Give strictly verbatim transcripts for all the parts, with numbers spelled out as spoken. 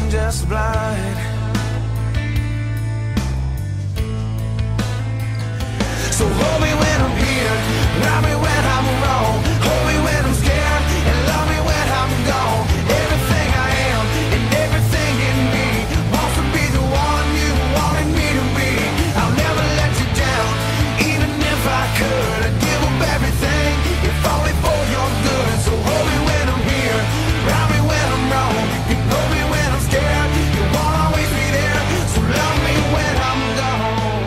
I'm just blind. So hold me when I'm here, love me when I'm wrong. Hold me when I'm scared, and love me when I'm gone. Everything I am, and everything in me wants to be the one you wanted me to be. I'll never let you down, even if I could. I'd give up everything, if only for your good. So hold me when I'm here, love me when I'm wrong. You hold me when I'm scared, you won't always be there. So love me when I'm gone.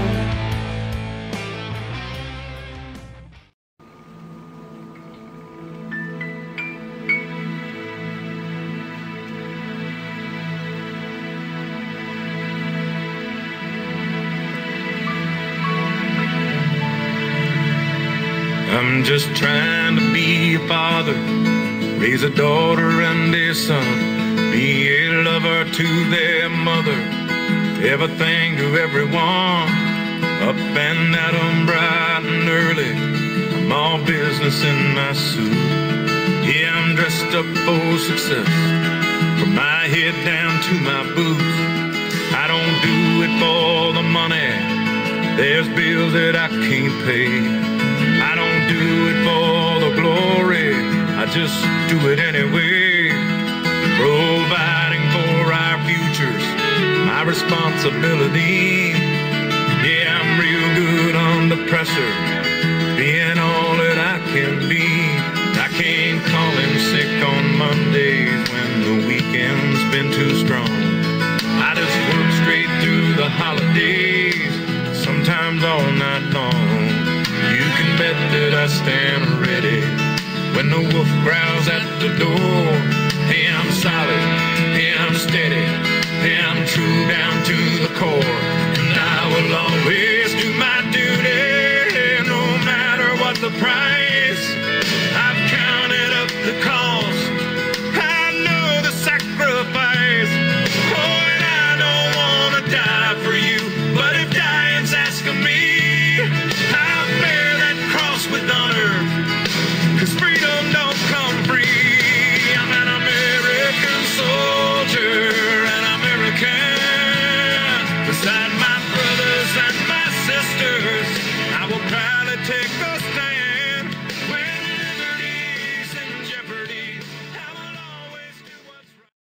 I'm just trying to be a father, raise a daughter and a son, be a lover to their mother, everything to everyone, up and at 'em bright and early. I'm all business in my suit. Yeah, I'm dressed up for success, from my head down to my boots. I don't do it for the money, there's bills that I can't pay. I don't do it for the glory, I just do it anyway. Providing for our futures, my responsibility. Yeah, I'm real good under pressure, being all that I can be. I can't call in sick on Mondays when the weekend's been too strong. I just work straight through the holidays, sometimes all night long. You can bet that I stand ready when the wolf growls at the door. Hey, I'm solid, hey, I'm steady, hey, I'm true down to the core. And I will always do my duty, no matter what the price. I've counted up the cost, I know the sacrifice. Oh, and I don't want to die for you, but if dying's asking me, with honor, 'cause freedom don't come free. I'm an American soldier, an American. Beside my brothers and my sisters, I will proudly take a stand.